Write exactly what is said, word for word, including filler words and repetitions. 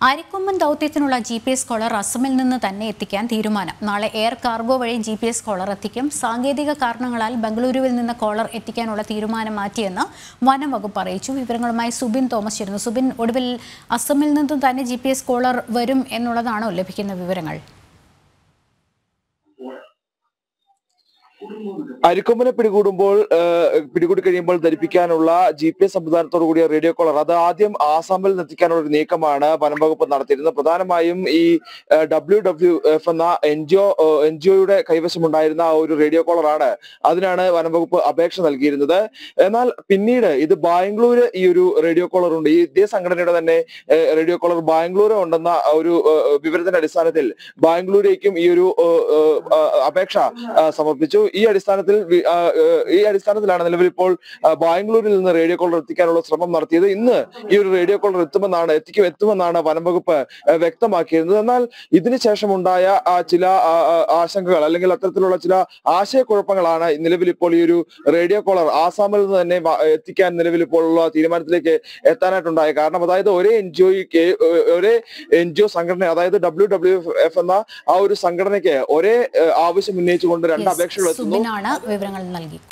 അരിക്കൊമ്പൻ ദൗത്യത്തിനുള്ള G P S collar അസമിൽ നിന്ന് തന്നെ എത്തിക്കാൻ തീരുമാനം. നാളെ എയർ കാർഗോ വഴി ജി പി എസ് കോളർ എത്തിക്കും. സാങ്കേതിക കാരണങ്ങളാൽ ബംഗളൂരുവിൽ നിന്ന് കോളർ എത്തിക്കാനുള്ള തീരുമാനം മാറ്റിയെന്ന് വനം വകുപ്പ് അറിയിച്ചു. വിവരങ്ങളുമായി സുബിൻ തോമസ് ചേരുന്നു. സുബിൻ, ഒടുവിൽ അസമിൽ നിന്നും തന്നെ ജി പി എസ് കോളർ വരും എന്നുള്ളതാണോ ലഭിക്കുന്ന വിവരങ്ങൾ? അരിക്കൊമ്പനെ പിടികൂടുമ്പോൾ പിടികൂടി കഴിയുമ്പോൾ ധരിപ്പിക്കാനുള്ള ജി പി എസ് സംവിധാനത്തോടു കൂടിയ റേഡിയോ കോളർ അത് ആദ്യം ആസാമിൽ എത്തിക്കാനുള്ള ഒരു നീക്കമാണ് വനം വകുപ്പ് നടത്തിയിരുന്നത്. പ്രധാനമായും ഈ ഡബ്ല്യു ഡബ്ല്യു എഫ് എന്ന N G O N G ഒയുടെ കൈവശമുണ്ടായിരുന്ന ആ ഒരു റേഡിയോ കോളറാണ്. അതിനാണ് വനം വകുപ്പ് അപേക്ഷ നൽകിയിരുന്നത്. എന്നാൽ പിന്നീട് ഇത് ബാംഗ്ലൂര് ഈ ഒരു റേഡിയോ കോളർ ഉണ്ട്. ഈ ഇതേ സംഘടനയുടെ തന്നെ റേഡിയോ കോളർ ബാംഗ്ലൂര് ഉണ്ടെന്ന ഒരു വിവരത്തിന്റെ അടിസ്ഥാനത്തിൽ ബാംഗ്ലൂരേക്കും ഈ ഒരു അപേക്ഷ സമർപ്പിച്ചു. ഈ അടിസ്ഥാനത്തിൽ ഈ അടിസ്ഥാനത്തിലാണ് നിലവിൽ ഇപ്പോൾ ബാംഗ്ലൂരിൽ നിന്ന് റേഡിയോ കോളർ എത്തിക്കാനുള്ള ശ്രമം നടത്തിയത്. ഇന്ന് ഈ ഒരു റേഡിയോ കോളർ എത്തുമെന്നാണ് എത്തിക്കും എത്തുമെന്നാണ് വനം വകുപ്പ് വ്യക്തമാക്കിയിരുന്നത്. എന്നാൽ ഇതിനു ശേഷമുണ്ടായ ചില ആശങ്കകൾ അല്ലെങ്കിൽ അത്തരത്തിലുള്ള ചില ആശയക്കുഴപ്പങ്ങളാണ് നിലവിൽ ഇപ്പോൾ ഈ ഒരു റേഡിയോ കോളർ ആസാമിൽ നിന്ന് തന്നെ എത്തിക്കാൻ നിലവിൽ ഇപ്പോൾ ഉള്ള തീരുമാനത്തിലേക്ക് എത്താനായിട്ടുണ്ടായ കാരണം. അതായത് ഒരേ എൻ ജി ഒക്ക് ഒരേ എൻ ജി ഒ സംഘടന, അതായത് ഡബ്ല്യു ഡബ്ല്യു എഫ് എന്ന ആ ഒരു സംഘടനയ്ക്ക് ഒരേ ആവശ്യം ഉന്നയിച്ചുകൊണ്ട് രണ്ട് അപേക്ഷകൾ സുബിനാണ് വിവരങ്ങൾ നൽകി.